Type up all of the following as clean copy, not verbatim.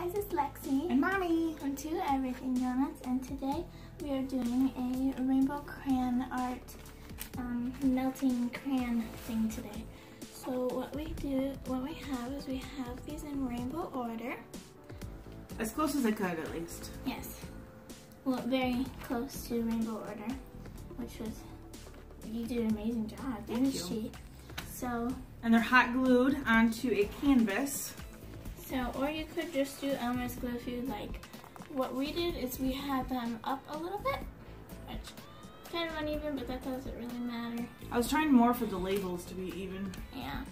guys, it's Lexi and Mommy from Two Everything Donuts, and today we are doing a rainbow crayon art melting crayon thing today. So what we have is we have these in rainbow order. as close as I could, at least. Yes. Well, very close to rainbow order, which was, you did an amazing job, didn't she? So. And they're hot glued onto a canvas. So, or you could just do Elmer's glue if you'd like. What we did is we had them up a little bit, which is kind of uneven, but that doesn't really matter. I was trying more for the labels to be even. Yeah.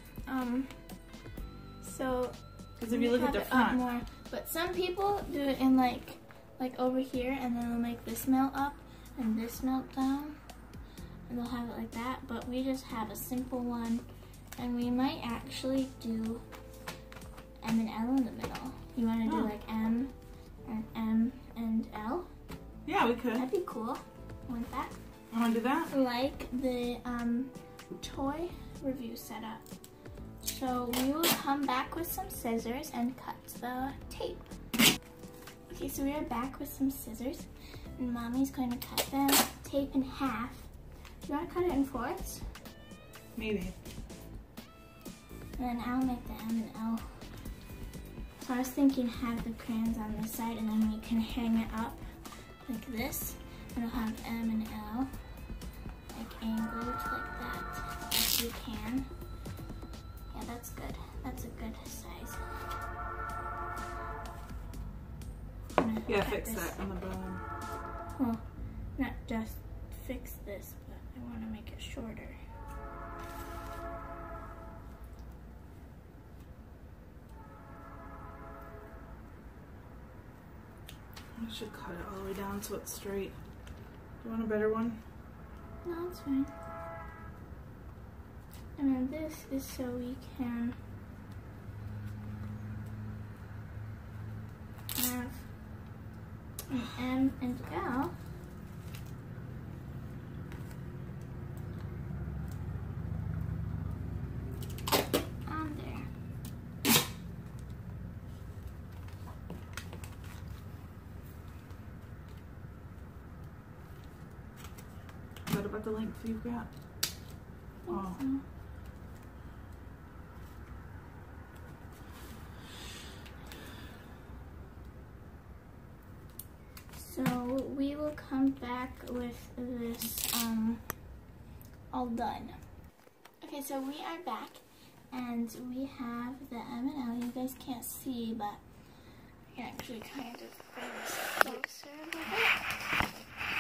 So. Because if you look at the front. More, but some people do it in like over here, and then they'll make this melt up and this melt down, and they'll have it like that. But we just have a simple one, and we might actually do M and L in the middle. You want to do like M and L? Yeah, we could. That'd be cool. Want that? I want to do that? Like the toy review setup. So we will come back with some scissors and cut the tape. Okay, so we are back with some scissors, and Mommy's going to cut the tape in half. Do you want to cut it in fourths? Maybe. And then I'll make the M and L. So I was thinking have the crayons on this side, and then we can hang it up like this, and it'll have M and L like angled like that, if you can. Yeah, that's good. That's a good size. Yeah, fix that on the bottom. Well, not just fix this, but I want to make it shorter. I should cut it all the way down so it's straight. Do you want a better one? No, it's fine. And then this is so we can have an M and L. On there. What about the length you've got? Oh. So we will come back with this all done. Okay, so we are back, and we have the M and L. You guys can't see, but I can actually kind of bring this closer a little bit.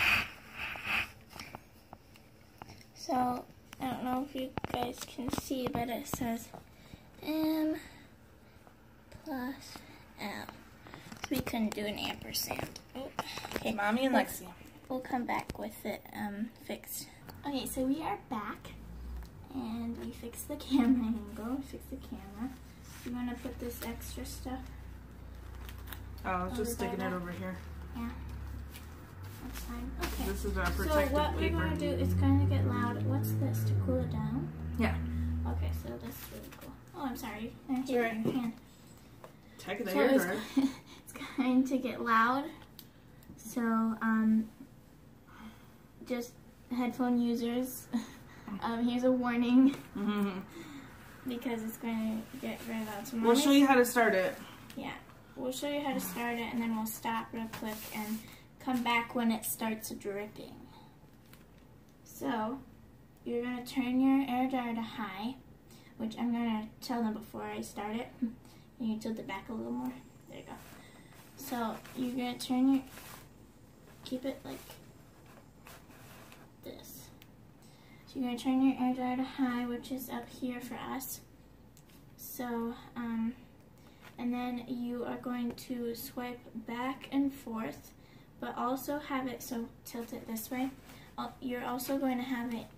So I don't know if you guys can see, but it says M plus L. We couldn't do an ampersand. Oh, okay. Mommy and Lexi. We'll come back with it fixed. Okay, so we are back, and we fixed the camera angle. We fixed the camera. You want to put this extra stuff? Oh, I was just sticking it over here. Yeah, that's fine. Okay. This is our protective So what we're going to do is going to get loud. What's this, to cool it down? Yeah. Okay, so this is really cool. Oh, I'm sorry. I hit your hand. Take it So there, it's going to get loud. So, just headphone users, here's a warning, because it's going to get very loud. So we'll show you how to start it. Yeah, we'll show you how to start it, and then we'll stop real quick and come back when it starts dripping. So, you're going to turn your air dryer to high, which I'm going to tell them before I start it. You tilt it back a little more. There you go. So, you're going to turn your, keep it like this. So you're going to turn your air dryer to high, which is up here for us. So, and then you are going to swipe back and forth, but also have it, so tilt it this way. You're also going to have it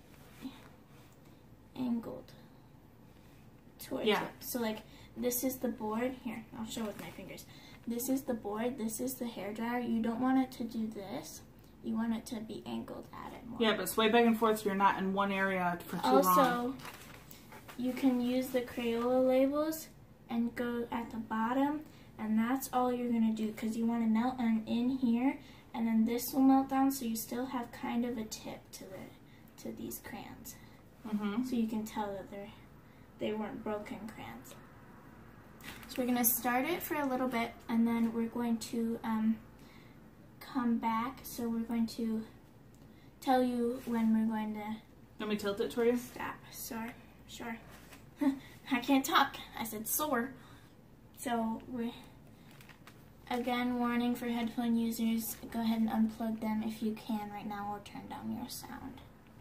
angled towards it. So like, this is the board. Here, I'll show with my fingers. This is the board, this is the hairdryer. You don't want it to do this. You want it to be angled at it more. Yeah, but sway back and forth so you're not in one area for too long. Also, you can use the Crayola labels and go at the bottom, and that that's all you're gonna do, because you want to melt in here, and then this will melt down, so you still have kind of a tip to these crayons. So you can tell that they weren't broken crayons. So we're gonna start it for a little bit, and then we're going to come back. So we're going to tell you when we're going to. Let me tilt it for you. Stop. Sure. I can't talk. I said sore. So again, warning for headphone users, go ahead and unplug them if you can right now, or turn down your sound.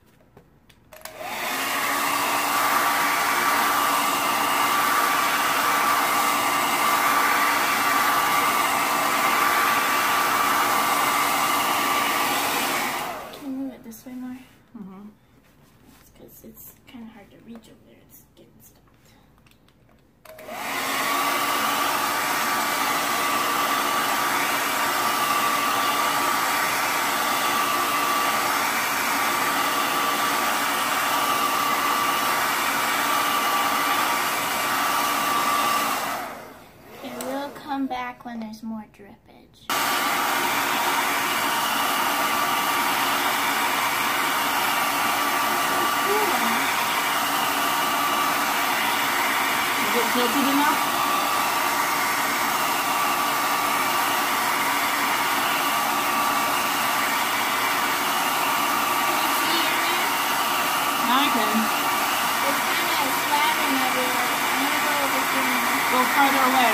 Can you move it this way more? Because it's kind of hard to reach over there. It's getting stopped. It will come back when there's more drippage. Is it tilted enough? Now I can. It's kind of slapping everywhere. I'm going to go over here now. Go farther away.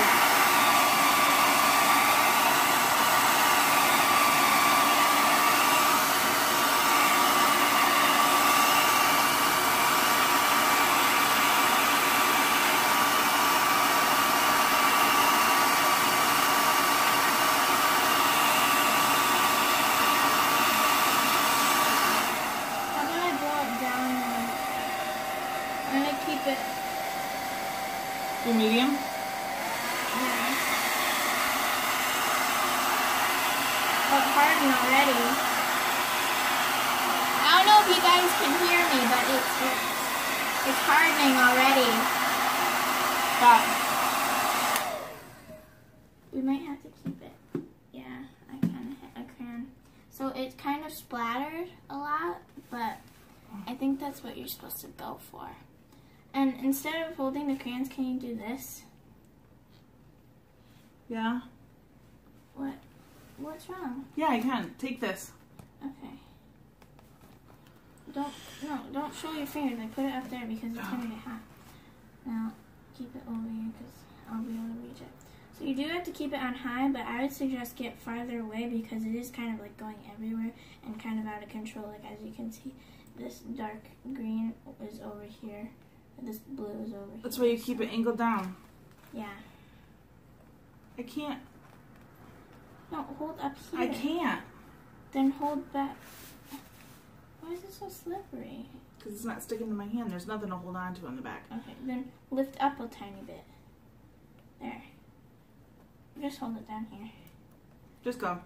How about I blow it down and I'm going to keep it. Do medium? Yeah. But hardened already. I don't know if you guys can hear me, but it's hardening already. Stop. We might have to keep it. Yeah, I kind of hit a crayon. So it kind of splattered a lot, but I think that's what you're supposed to go for. And instead of holding the crayons, can you do this? Yeah? What's wrong? Yeah, I can. Take this. Okay. Don't show your fingers. I put it up there because it's gonna get hot. Now, keep it over here because I'll be able to reach it. So you do have to keep it on high, but I would suggest get farther away because it is kind of like going everywhere and kind of out of control. Like as you can see, this dark green is over here. And this blue is over here. That's why you keep it angled down. Yeah. I can't. No, hold up here. I can't. Then hold back. Why is it so slippery? Because it's not sticking to my hand. There's nothing to hold on to on the back. Okay, then lift up a tiny bit. There. Just hold it down here. Just go.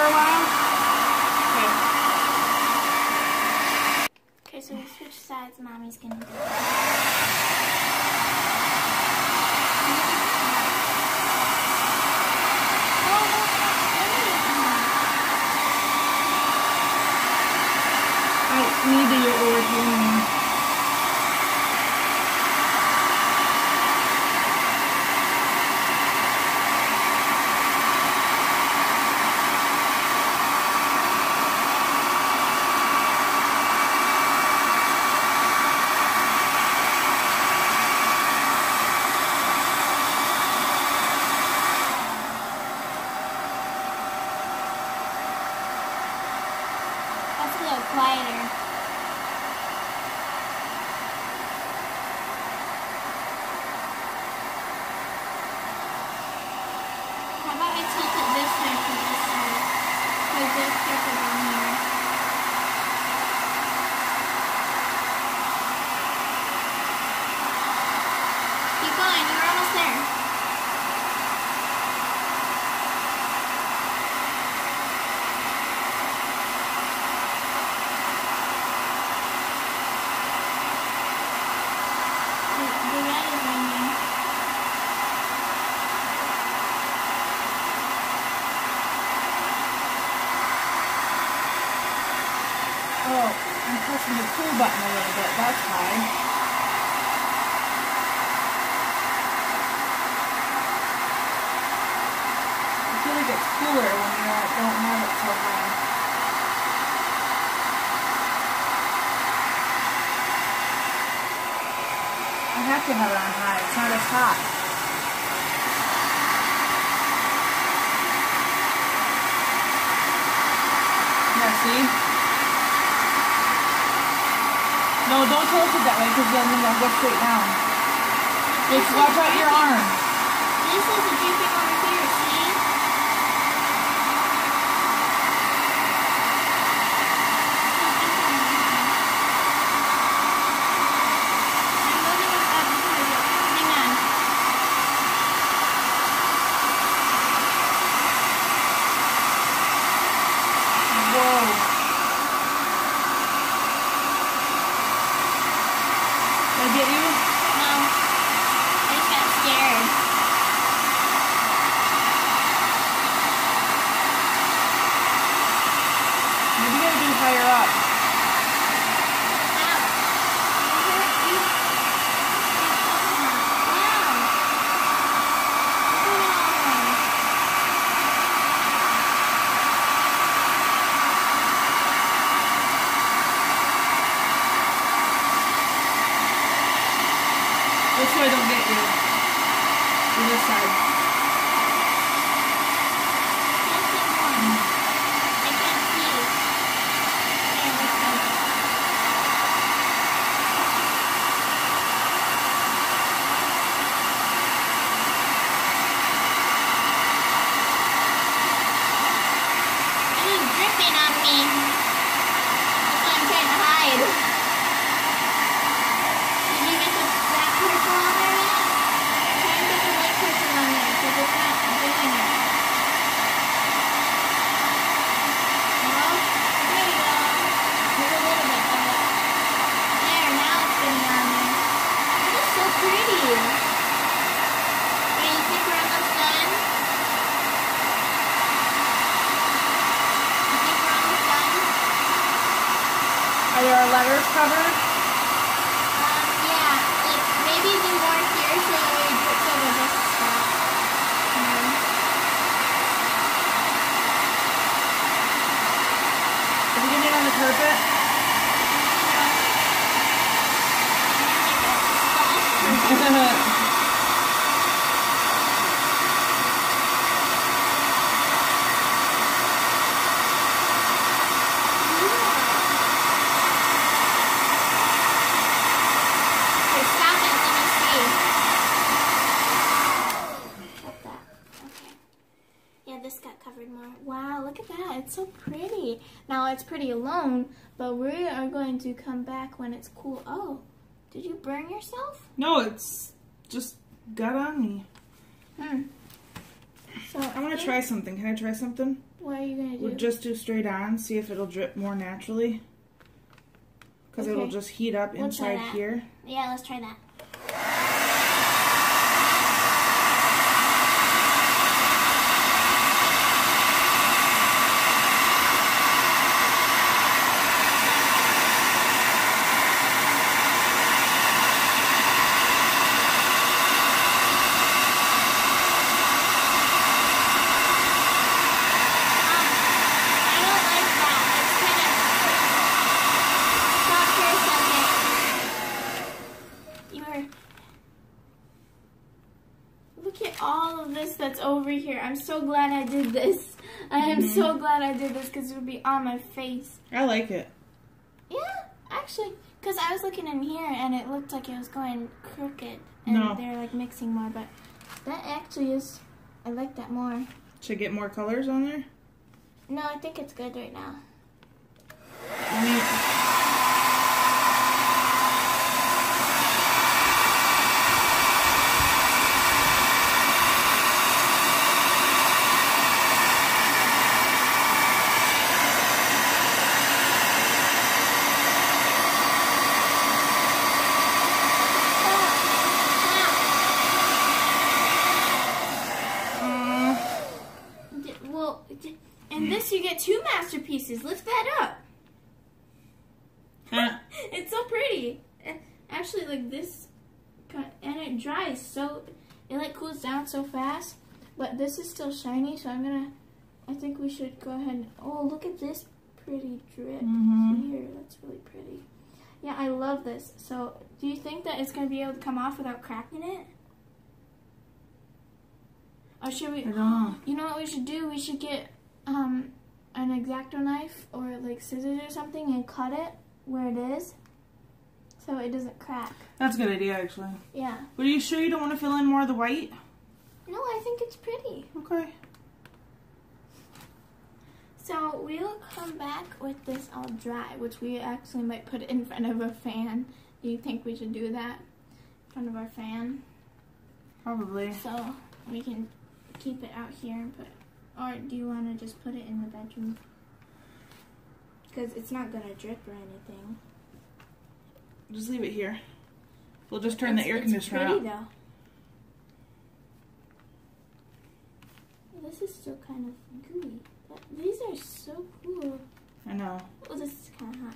for a while? Okay, so we switch sides. Mommy's gonna go. I need to get over here. That's a little quieter. How about I tilt it this way for this side? Put this picture on here. Keep going, you're almost there. The red is ringing. Oh, I'm pressing the cool button a little bit. That's high. I feel like it's cooler when you don't have it so high. I have to have it on high. It's not as hot. Yeah, see? No, don't tilt it that way because then it'll go straight down. Just watch out your arm. This is a dripping over here, see? I'm moving it up towards it. Hang on. Whoa. Did I get you? No. I just got scared. Maybe you gotta do higher up. Ow. It hurt you. Wow. Look at all of them. This way don't get you. To this side. Just this one. I can't see. There, this one. This is dripping on me. That's what I'm trying to hide. Did you get that purple on there yet? Try and put the white purple on there because it's not doing it. No? There you go. There's a little bit of it. There, now it's getting on there. That is so pretty. Okay, you think we're almost done? You think we're almost done? Are our letters covered? Yeah, like maybe do more here so that we drips over this spot. Are we getting on the carpet? Okay, stop it. Let me see. Stop that. Okay. Yeah, this got covered more. Wow, look at that. It's so pretty. Now it's pretty alone, but we are going to come back when it's cool. Oh, did you burn yourself? No, it's just got on me. So I want to try something. Can I try something? What are you gonna do? We'll just do straight on, see if it'll drip more naturally. Because it'll just heat up inside here. Yeah, let's try that. All of this that's over here. I'm so glad I did this. I am so glad I did this because it would be on my face. I like it. Yeah, actually, because I was looking in here and it looked like it was going crooked. And they're like mixing more, but that actually is, I like that more. Should I get more colors on there? No, I think it's good right now. I mean, and this you get 2 masterpieces. Lift that up. Huh. It's so pretty. Actually, like this, and it dries so, it like cools down so fast. But this is still shiny, so I think we should go ahead and, oh, look at this pretty drip here. That's really pretty. Yeah, I love this. So, do you think that it's going to be able to come off without cracking it? Or should we? I don't know. You know what we should do? We should get an X-Acto knife or like scissors or something and cut it where it is so it doesn't crack. That's a good idea, actually. Yeah. But are you sure you don't want to fill in more of the white? No, I think it's pretty. Okay. So we'll come back with this all dry, which we actually might put in front of a fan. Do you think we should do that in front of our fan? Probably. So we can keep it out here and put, or do you want to just put it in the bedroom? Because it's not going to drip or anything. Just leave it here. We'll just turn the air conditioner pretty, out. Though. This is still kind of gooey. But these are so cool. I know. Oh, this is kind of hot.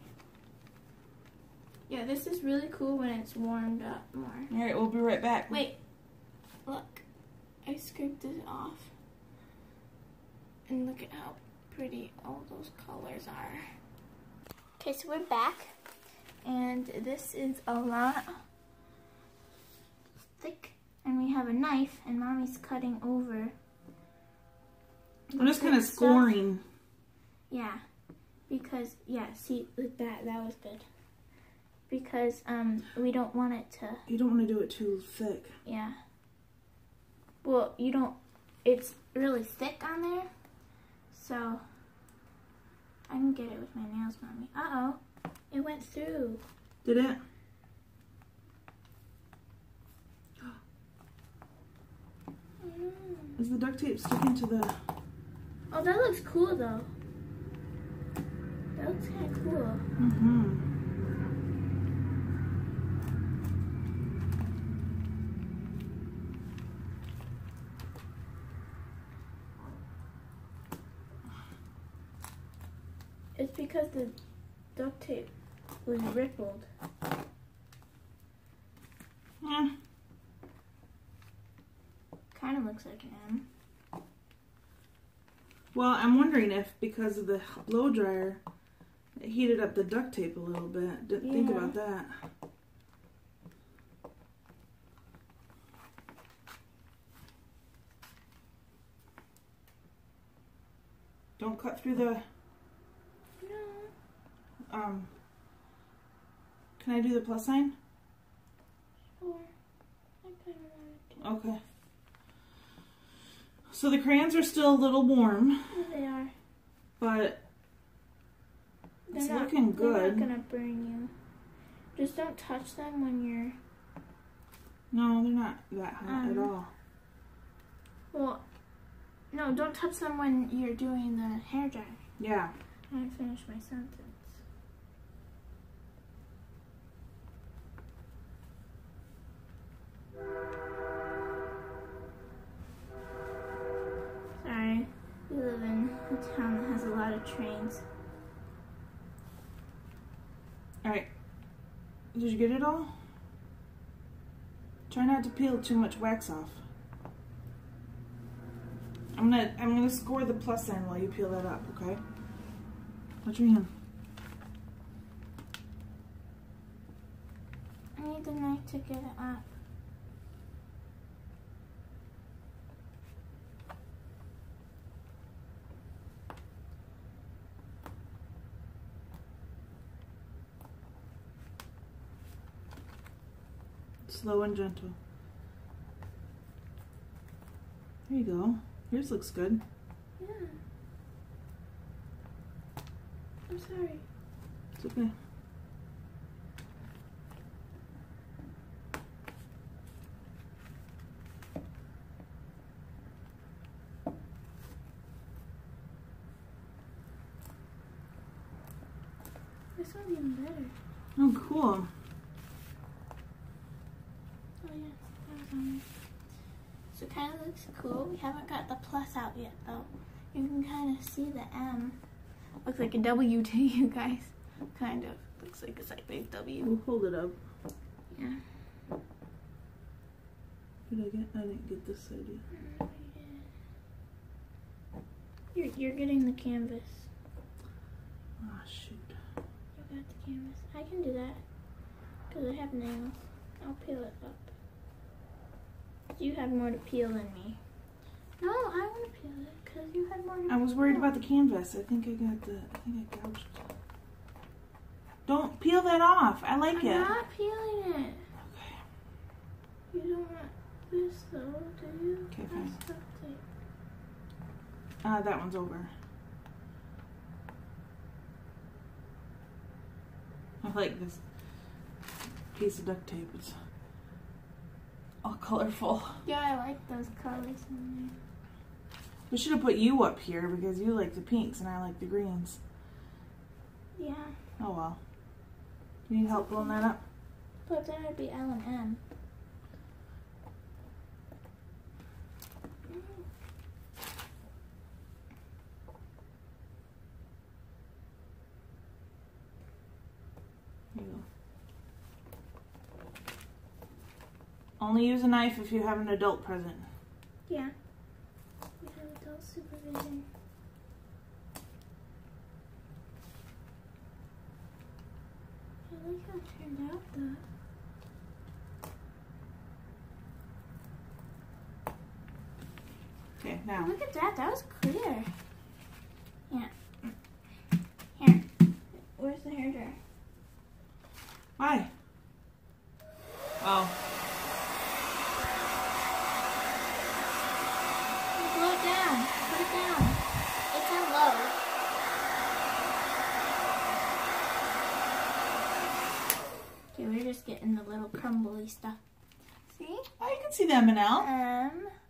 Yeah, this is really cool when it's warmed up more. All right, we'll be right back. Wait. Look. I scraped it off. And look at how pretty all those colors are. Okay, so we're back. And this is a lot thick. And we have a knife, and Mommy's cutting over. I'm just kind of scoring. Yeah. Because, yeah, see, with that was good. Because we don't want it to... You don't want to do it too thick. Yeah. Well, you don't... It's really thick on there. So, I can get it with my nails, Mommy. Uh-oh. It went through. Did it? Is the duct tape sticking to the... Oh, that looks cool, though. That looks kind of cool. It's because the duct tape was rippled. Yeah. Kind of looks like an M. Well, I'm wondering if because of the blow dryer, it heated up the duct tape a little bit. Didn't think about that. Don't cut through the... No. Can I do the plus sign? Sure. I kind of want to. Okay. So the crayons are still a little warm. Yeah, they are. But it's looking good. They're not gonna burn you. Just don't touch them when you're... No, they're not that hot at all. Well, No, don't touch them when you're doing the hair dryer. Yeah. I didn't finish my sentence. Sorry, we live in a town that has a lot of trains. Alright. Did you get it all? Try not to peel too much wax off. I'm gonna score the plus sign while you peel that up, okay? Watch your hand. I need the knife to get it up. Slow and gentle. There you go. Yours looks good. Yeah. I'm sorry. It's okay. This one's even better. Oh, cool. Oh yeah, that was on there. So it kind of looks cool. We haven't got the plus out yet though. You can kind of see the M. Looks like a W to you guys. Kind of. Looks like it's like big W. We'll hold it up. Yeah. I didn't get this side yet. You're getting the canvas. Oh, shoot. You got the canvas. I can do that. Because I have nails. I'll peel it up. You had more to peel than me. No, I want to peel it because you had more to peel. I was worried about the canvas. I think I gouged it. Don't peel that off. I like it. I'm not peeling it. Okay. You don't want this though, do you? Okay, That's fine. duct tape. That one's over. I like this piece of duct tape. It's all colorful. Yeah, I like those colors in We should have put you up here because you like the pinks and I like the greens. there. Yeah. Oh well. You need help pulling that up? But then it'd be L and M. There you go. Only use a knife if you have an adult present. Yeah. We have adult supervision. I like how it turned out though. Okay, now. Look at that, that was clear. Yeah. Here. Where's the hairdryer? Why? Oh. Blow it down. Put it down. It's on low. Okay, we're just getting the little crumbly stuff. See? Oh, you can see the M&L. And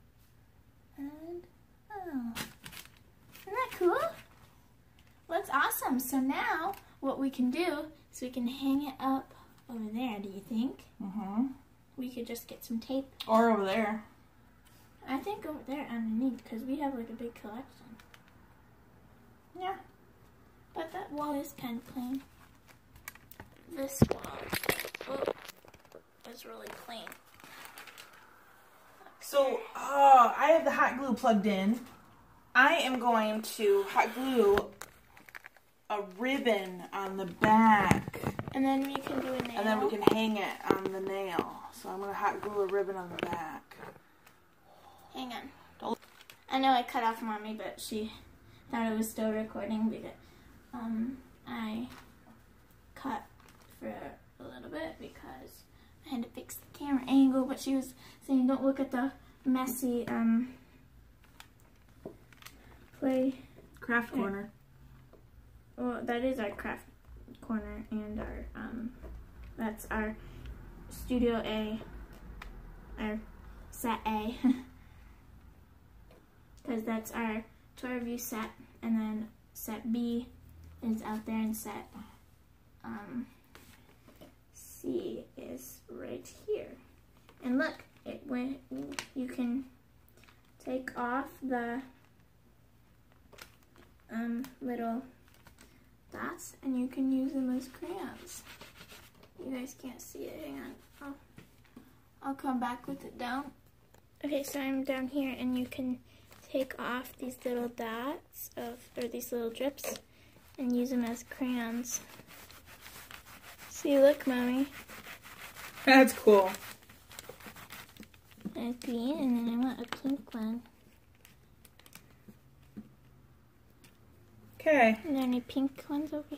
oh. Isn't that cool? Well, that's awesome. So now what we can do is we can hang it up over there, do you think? Mm-hmm. We could just get some tape. Or over there. I think over there underneath because we have like a big collection. Yeah. But that wall is kind of plain. This wall is really plain. So, I have the hot glue plugged in. I am going to hot glue a ribbon on the back. And then we can do a nail. And then we can hang it on the nail. So I'm going to hot glue a ribbon on the back. Hang on. I know I cut off Mommy, but she thought it was still recording because I cut for a little bit because I had to fix the camera angle, but she was saying don't look at the messy Craft corner. Well, that is our craft corner and our that's our Studio A, our set A. because that's our tour view set, and then set B is out there, and set C is right here. And look, you can take off the little dots, and you can use them as crayons. You guys can't see it. Hang on. I'll come back with it down. Okay, so I'm down here, and you can take off these little dots or these little drips and use them as crayons. See, look, Mommy. That's cool. And green, and then I want a pink one. Okay. Are there any pink ones over here?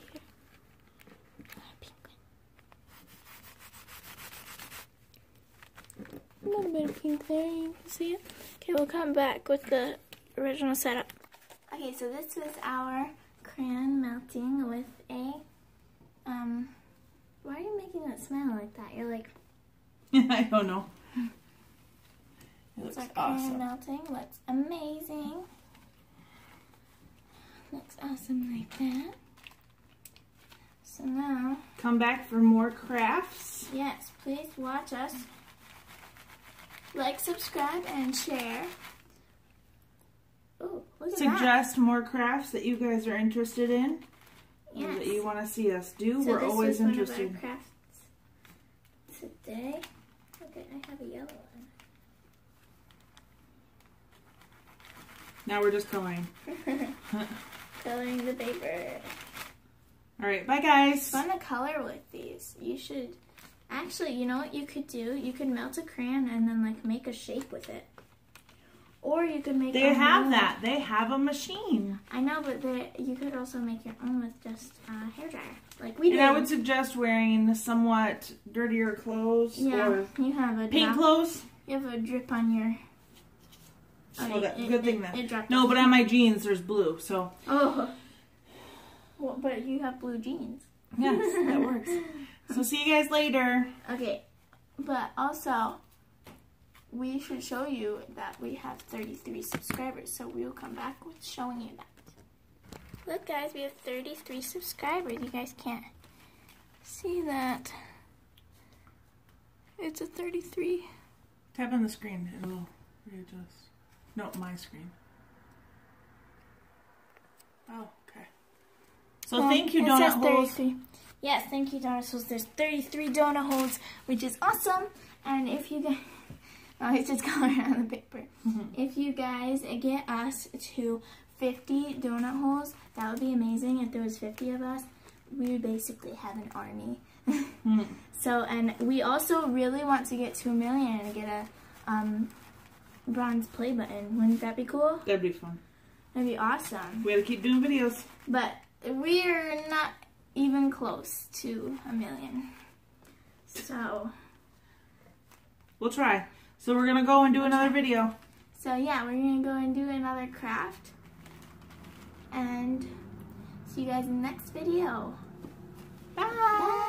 A little bit of pink there, you can see it. Okay, we'll come back with the original setup. Okay, so this was our crayon melting with a, why are you making it smile like that? You're like... I don't know. It looks our awesome. crayon melting looks amazing. Looks awesome like that. So now... Come back for more crafts. Yes, please watch us. Like, subscribe, and share. Oh, look at that. Suggest more crafts that you guys are interested in. Or Yes. that you want to see us do. So We're this always was one interested. of our crafts today. Okay, I have a yellow one. Now we're just coloring. Coloring the paper. Alright, bye guys. It's fun to color with these. You should... Actually, you know what you could do? You could melt a crayon and then like make a shape with it. Or you could make They have that. They have a machine. I know, but you could also make your own with just a hairdryer. Like we did. And I would suggest wearing somewhat dirtier clothes. Yeah, Or you have a pink drop. clothes. You have a drip on your... Oh, good thing that. It dropped. No, but on my jeans there's blue, so. Oh. Well, but you have blue jeans. Yes, that works. So see you guys later. Okay, but also, we should show you that we have 33 subscribers, so we'll come back with showing you that. Look guys, we have 33 subscribers. You guys can't see that. It's a 33. Tap on the screen. It'll readjust. No, my screen. Oh, okay. So thank you, it Donut says Holes. 33. Yes, thank you, Donut Holes. There's 33 donut holes, which is awesome. And if you guys... Oh, it's just coloring on the paper. If you guys get us to 50 donut holes, that would be amazing. If there was 50 of us, we would basically have an army. So, and we also really want to get to 1 million and get a bronze play button. Wouldn't that be cool? That'd be fun. That'd be awesome. We gotta keep doing videos. But we're not even close to 1 million. So... We'll try. So we're gonna go and do another video. So yeah, we're gonna go and do another craft. And see you guys in the next video. Bye!